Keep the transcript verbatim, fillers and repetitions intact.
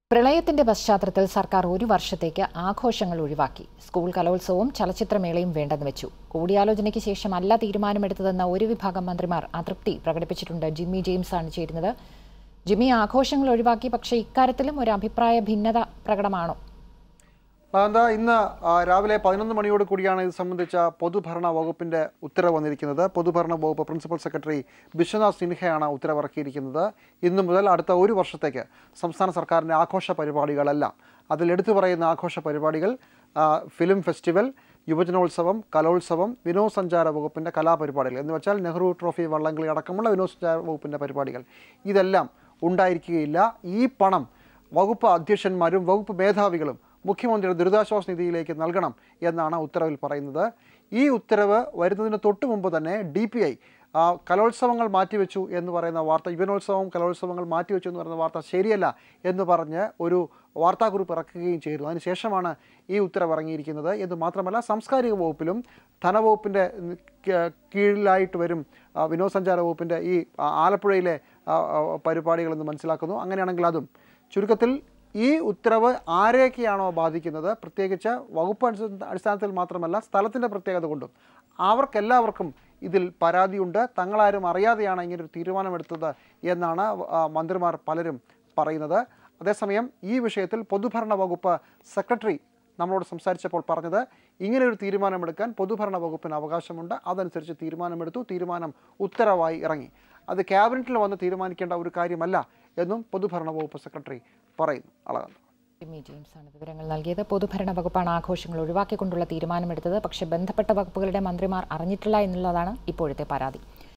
പ്രളയത്തിന്റെ പശ്ചാത്തലത്തിൽ സർക്കാർ ഒരു വർഷത്തേക്ക് ആഘോഷങ്ങൾ ഒഴിവാക്കി. സ്കൂൾ കലോത്സവവും ചലച്ചിത്രമേളയും വേണ്ടെന്ന് വെച്ചു. കൂടിയാലോചനയ്ക്ക് ശേഷം അല്ല തീരുമാനമെടുത്തതെന്ന ഒരു വിഭാഗം മന്ത്രിമാർ അതൃപ്തി പ്രകടിപ്പിച്ചിട്ടുണ്ട്. ജിമ്മി ജെയിംസ് ആണ് ചേരുന്നത്. ജിമ്മി, ആഘോഷങ്ങൾ ഒഴിവാക്കി, പക്ഷേ ഇക്കാര്യത്തിലും ഒരു അഭിപ്രായ ഭിന്നത പ്രകടമാണോ? എന്താ ഇന്ന് രാവിലെ പതിനൊന്ന് മണിയോട് കൂടിയാണ് ഇത് സംബന്ധിച്ച പൊതുഭരണ വകുപ്പിൻ്റെ ഉത്തരവ് വന്നിരിക്കുന്നത്. പൊതുഭരണ വകുപ്പ് പ്രിൻസിപ്പൽ സെക്രട്ടറി വിശ്വനാഥ് സിൻഹയാണ് ഉത്തരവിറക്കിയിരിക്കുന്നത്. ഇന്നു മുതൽ അടുത്ത ഒരു വർഷത്തേക്ക് സംസ്ഥാന സർക്കാരിൻ്റെ ആഘോഷ പരിപാടികളല്ല. അതിൽ എടുത്തു പറയുന്ന ആഘോഷ പരിപാടികൾ ഫിലിം ഫെസ്റ്റിവൽ, യുവജനോത്സവം, കലോത്സവം, വിനോദസഞ്ചാര വകുപ്പിൻ്റെ കലാപരിപാടികൾ എന്ന് വെച്ചാൽ നെഹ്റു ട്രോഫി വള്ളംകളി അടക്കമുള്ള വിനോദസഞ്ചാര വകുപ്പിൻ്റെ പരിപാടികൾ ഇതെല്ലാം ഉണ്ടായിരിക്കുകയില്ല. ഈ പണം വകുപ്പ് അധ്യക്ഷന്മാരും വകുപ്പ് മേധാവികളും മുഖ്യമന്ത്രിയുടെ ദുരിതാശ്വാസ നിധിയിലേക്ക് നൽകണം എന്നാണ് ഉത്തരവിൽ പറയുന്നത്. ഈ ഉത്തരവ് വരുന്നതിന് തൊട്ട് മുമ്പ് തന്നെ ഡി പി ഐ കലോത്സവങ്ങൾ മാറ്റിവെച്ചു എന്ന് പറയുന്ന വാർത്ത, യുവനോത്സവം കലോത്സവങ്ങൾ മാറ്റിവെച്ചു എന്ന് പറയുന്ന വാർത്ത ശരിയല്ല എന്ന് പറഞ്ഞ് ഒരു വാർത്താക്കുറിപ്പ് ഇറക്കുകയും ചെയ്തു. അതിനുശേഷമാണ് ഈ ഉത്തരവ് ഇറങ്ങിയിരിക്കുന്നത്. എന്ന് മാത്രമല്ല, സാംസ്കാരിക വകുപ്പിലും ധനവകുപ്പിൻ്റെ കീഴിലായിട്ട് വരും വിനോദസഞ്ചാര വകുപ്പിൻ്റെ ഈ ആലപ്പുഴയിലെ പരിപാടികളെന്ന് മനസ്സിലാക്കുന്നു. അങ്ങനെയാണെങ്കിൽ അതും ചുരുക്കത്തിൽ ഈ ഉത്തരവ് ആരെയൊക്കെയാണോ ബാധിക്കുന്നത്, പ്രത്യേകിച്ച് വകുപ്പ് അടിസ്ഥാനത്തിൽ മാത്രമല്ല സ്ഥലത്തിൻ്റെ പ്രത്യേകത കൊണ്ടും അവർക്കെല്ലാവർക്കും ഇതിൽ പരാതിയുണ്ട്. തങ്ങളാരും അറിയാതെയാണ് ഇങ്ങനൊരു തീരുമാനമെടുത്തത് എന്നാണ് മന്ത്രിമാർ പലരും പറയുന്നത്. അതേസമയം ഈ വിഷയത്തിൽ പൊതുഭരണ വകുപ്പ് സെക്രട്ടറി നമ്മളോട് സംസാരിച്ചപ്പോൾ പറഞ്ഞത്, ഇങ്ങനെയൊരു തീരുമാനമെടുക്കാൻ പൊതുഭരണ വകുപ്പിന് അവകാശമുണ്ട്. അതനുസരിച്ച് തീരുമാനമെടുത്തു. തീരുമാനം ഉത്തരവായി ഇറങ്ങി. അത് ക്യാബിനറ്റിൽ വന്ന് തീരുമാനിക്കേണ്ട ഒരു കാര്യമല്ല എന്നും പൊതുഭരണ വകുപ്പ് സെക്രട്ടറി പറയുന്നു. അളകന്ത ജിമ്മി ജെയിംസ് ആണ് വിവരങ്ങൾ നൽകിയത്. പൊതുഭരണ വകുപ്പാണ് ആഘോഷങ്ങൾ ഒഴിവാക്കിക്കൊണ്ടുള്ള തീരുമാനമെടുത്തത്. പക്ഷേ ബന്ധപ്പെട്ട വകുപ്പുകളുടെ മന്ത്രിമാർ അറിഞ്ഞിട്ടില്ല എന്നുള്ളതാണ് ഇപ്പോഴത്തെ പരാതി.